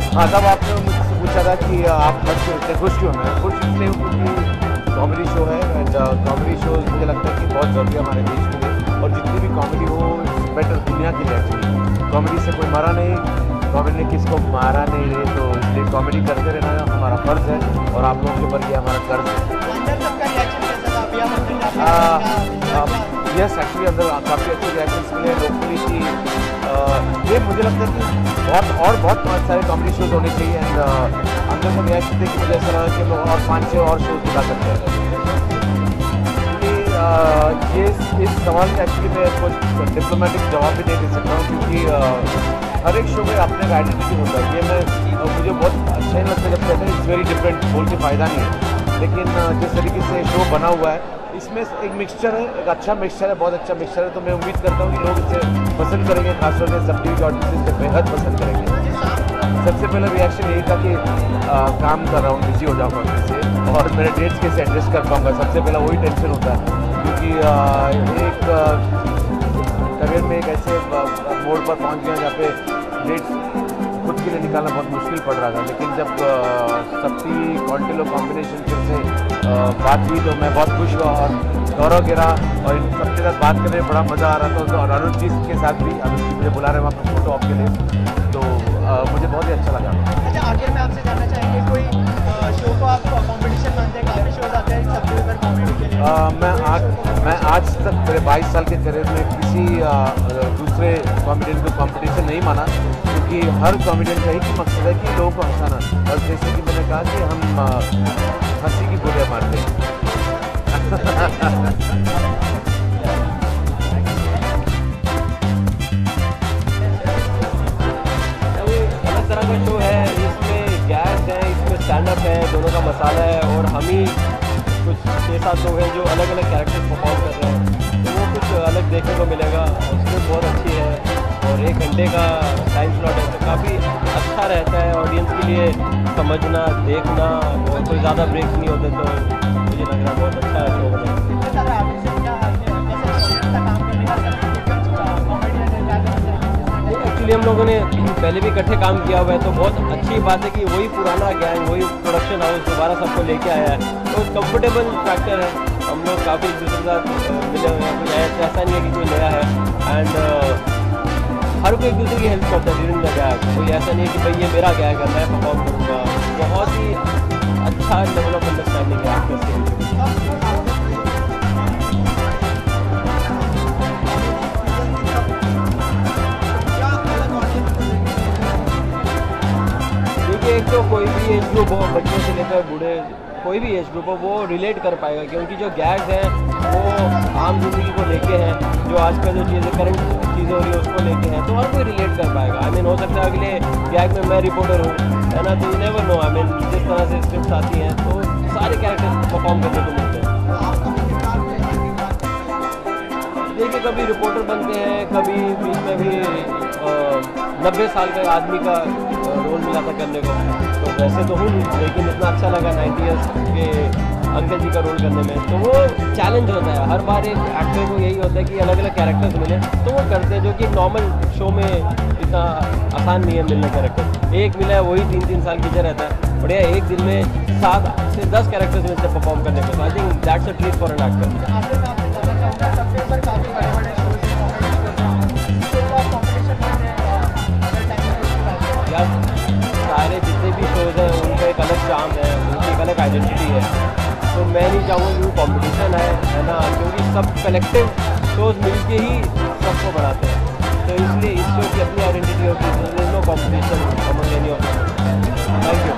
हाँ, तब आपने मुझसे पूछा था कि आप खुश क्यों हैं? खुश इसलिए हूँ क्योंकि कॉमेडी शो है एंड कॉमेडी शो मुझे लगता है कि बहुत ज़रूरी है हमारे देश के लिए, और जितनी भी कॉमेडी हो बेटर दुनिया के लिए एक्चुअली। कॉमेडी से कोई मरा नहीं, कॉमेडी ने किसको मारा नहीं रे, तो इसलिए कॉमेडी करते रहना हमारा फ़र्ज़ है और आप लोगों के ऊपर ये हमारा कर्ज है। यस, एक्चुअली अंदर काफ़ी अच्छे रिएक्शंस मिले लोकली की। ये मुझे लगता है कि बहुत सारे कॉमेडी शोज होने चाहिए एंड अंदर से रिएक्शन देख के मुझे ऐसा लगा कि हम और 5-6 और शोज दिखा सकते हैं। ये इस सवाल का एक्चुअली मैं कुछ डिप्लोमेटिक जवाब भी नहीं दे सकता हूँ, क्योंकि हर एक शो में अपने का आइडेंटिटी होता है। ये मैं मुझे बहुत अच्छा नहीं लगता जब कहते हैं इट्स वेरी डिफरेंट, बोल के फ़ायदा नहीं है। लेकिन जिस तरीके से शो बना हुआ है इसमें एक मिक्सचर है, एक अच्छा मिक्सचर है, बहुत अच्छा मिक्सचर है। तो मैं उम्मीद करता हूँ कि लोग इसे पसंद करेंगे, खासतौर से सब टीवी ऑडियंस इसे बेहद पसंद करेंगे। सबसे पहला रिएक्शन यही था कि काम कर रहा हूँ, बिजी हो जाऊँगा फिर से और मेरे डेट्स कैसे एडजस्ट कर पाऊँगा। सबसे पहला वही टेंशन होता है, क्योंकि एक करियर में एक ऐसे मोड़ पर पहुँच गया जहाँ पे डेट्स खुद के लिए निकालना बहुत मुश्किल पड़ रहा था। लेकिन जब शक्ति कॉन्टिलो कॉम्बिनेशन फिर से बात हुई तो मैं बहुत खुश हुआ और गौरव गिरा और इन सबके साथ बात करने में बड़ा मज़ा आ रहा था। और अनुज जी के साथ भी, अनुज जी मुझे बुला रहे हैं वहाँ पर फोटो ऑप के लिए, तो मुझे बहुत ही अच्छा लगा। अच्छा, आखिर में आपसे जानना चाहेंगे कोई शो को आप कॉम्पिटिशन मानते हैं? काफ़ी शोज आते हैं सबके ऊपर कॉमेडी के लिए। मैं आज तक मेरे 22 साल के करियर में किसी दूसरे कॉमेडियन को कॉम्पिटिशन नहीं माना, क्योंकि हर कॉमेडियन का एक ही मकसद है कि लोगों को हंसाना। और जैसे कि मैंने कहा कि हम हंसी की गोलियाँ मारते हैं। अलग तरह का शो है, इसमें गैस है, इसमें स्टैंड अप है, दोनों का मसाला है और हम ही कुछ 6-7 लोग हैं जो अलग अलग कैरेक्टर्स परफॉर्म कर रहे हैं, तो वो कुछ अलग देखने को मिलेगा। उसमें बहुत अच्छी है और 1 घंटे का टाइम स्लॉट है, तो काफ़ी अच्छा रहता है ऑडियंस के लिए समझना, देखना, और कोई ज़्यादा ब्रेक्स नहीं होते, तो मुझे लग रहा है बहुत अच्छा है शो। एक्चुअली हम लोगों ने पहले भी इकट्ठे काम किया हुआ है, तो बहुत अच्छी बात है कि वही पुराना गैंग, वही प्रोडक्शन हाउस दोबारा सबको लेके आया है, तो कंफर्टेबल फैक्टर है। हम लोग काफ़ी एक दूसरे के साथ मिले हुए हैं, कोई ऐसा नहीं है कि कोई नया है एंड हर कोई एक दूसरे की हेल्प करता है ड्यूरिंग द गैग। कोई ऐसा नहीं है कि भाई ये मेरा गैग है मैं परफॉर्म करूँगा। बहुत ही अच्छा लेवल ऑफ अंडरस्टैंडिंग है एक्टर्स के बीच में। एक तो कोई भी एज ग्रुप हो, बच्चों से लेकर बूढ़े, कोई भी एज ग्रुप हो, वो रिलेट कर पाएगा, क्योंकि जो गैग्स हैं वो आम जिंदगी को लेके हैं, जो आजकल जो चीज़ें करंट चीज़ें हो रही है उसको लेके हैं, तो हर कोई रिलेट कर पाएगा। आई मीन हो सकता है अगले गैग में मैं रिपोर्टर हूँ, है ना, तो you never know. I mean जिस तरह से स्क्रिप्ट आती हैं तो सारे कैरेक्टर्स परफॉर्म करने को मिलते हैं। देखिए, कभी रिपोर्टर बनते हैं, कभी बीच में भी 90 साल का आदमी का रोल मिला था करने को, तो वैसे तो हूँ, लेकिन इतना अच्छा लगा 90 ईयर्स के अंकल जी का रोल करने में। तो वो चैलेंज होता है, हर बार एक एक्टर को यही होता है कि अलग अलग कैरेक्टर्स मिले, तो वो करते हैं, जो कि नॉर्मल शो में इतना आसान नहीं है मिलना कैरेक्टर। एक मिला है वही 3-3 साल खींचा रहता है, बढ़िया एक दिन में 7 से 10 कैरेक्टर्स मिलते हैं परफॉर्म करने को। I think that's a treat for an actor. सारे जितने भी शोज़ हैं उनका एक अलग चार्म है, उनकी एक अलग आइडेंटिटी है, तो मैं नहीं चाहूँगा कि वो कॉम्पिटिशन है ना, क्योंकि सब कलेक्टिव शोज़ मिलके ही सबको बढ़ाते हैं, तो इसलिए इस शो की अपनी आइडेंटिटी होती है। No competition among any of them. Thank you.